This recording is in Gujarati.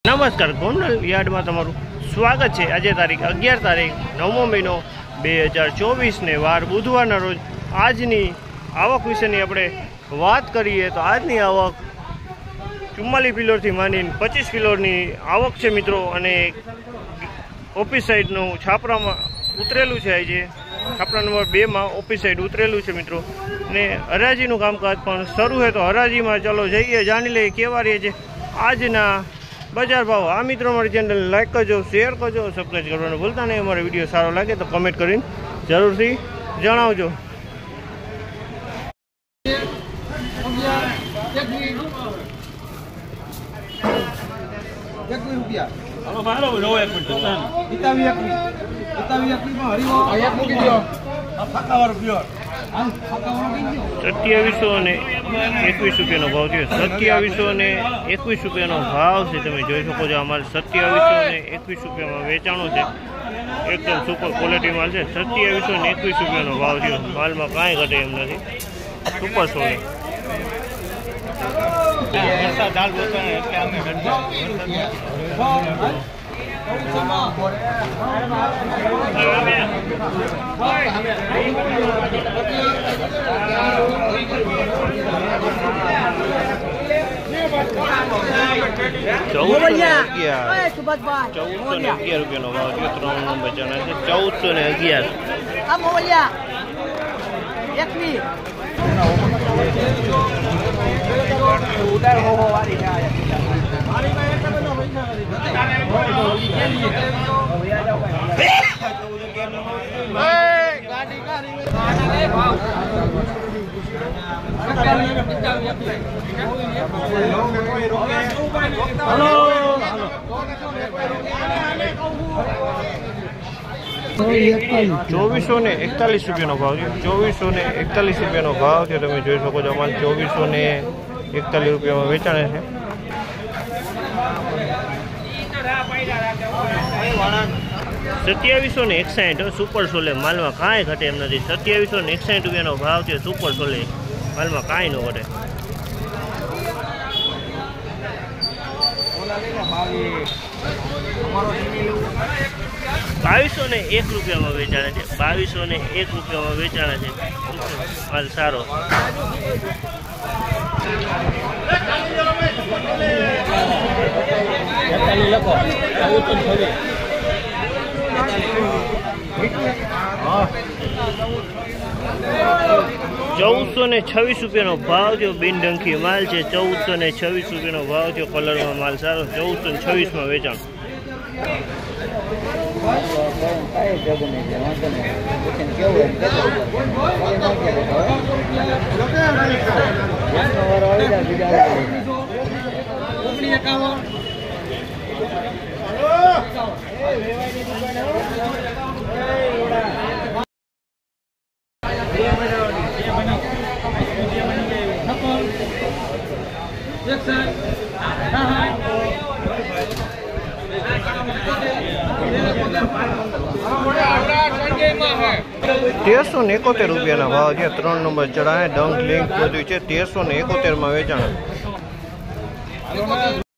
નમસ્કાર, ગોંડલ યાર્ડમાં તમારું સ્વાગત છે। આજે તારીખ 11 તારીખ 9મો મહિનો 2024 ને વાર બુધવારના રોજ આજની આવક વિશેની આપણે વાત કરીએ તો આજની આવક 44 કિલોથી માંડીને 25 કિલોની આવક છે મિત્રો। અને ઓફિસ સાઈડનું છાપરામાં ઉતરેલું છે। આજે છાપરા નંબર 2 માં ઓફિસ સાઈડ ઉતરેલું છે મિત્રો। ને હરાજીનું કામકાજ પણ શરૂ છે, તો હરાજીમાં ચાલો જઈએ, જાણી લઈએ કેવા રહે છે આજના બજાર ભાવ। આ મિત્રો અમારી ચેનલ લાઈક કરજો, શેર કરજો, સબસ્ક્રાઈબ કરવાનું ભૂલતા નહીં। અમારો વિડીયો સારો લાગે તો કમેન્ટ કરીને જરૂરથી જણાવજો। ₹2721 ભાવ છે। 2721 ભાવ છે, તમે જોઈ શકો છો। અમારે 2721 વેચાણો છે, એકદમ સુપર ક્વોલિટી માલ છે। 2721 ભાવ છે, માલમાં કાંઈ ઘટે એમ નથી, સુપર સોલે। ₹1411 ભાવ છે। 3 નંબર ચણા છે, ₹2441 ભાવ છે। ₹2441 ભાવ છે, તમે જોઈ શકો છો। અમારે ₹2441 વેચાણે છે। ₹2761 સુપર સોલે, માલમાં કાંઈ ઘટે એમ નથી। ₹2761 ભાવ છે, સુપર સોલે, માલમાં કાંઈ ન ઘટે। ₹2201 વેચાણે છે। ₹2201 વેચાણે છે, માલ સારો। ₹1426 ભાવ છે, બિનડંખી માલ છે। ₹1426 ભાવ છે, કલરમાં માલ સારો। 1426 વેચાણ। ₹1371 ભાવ છે। 3 નંબર ચડાય, ડંક લિંક બધું છે। 1371 વેચાણ।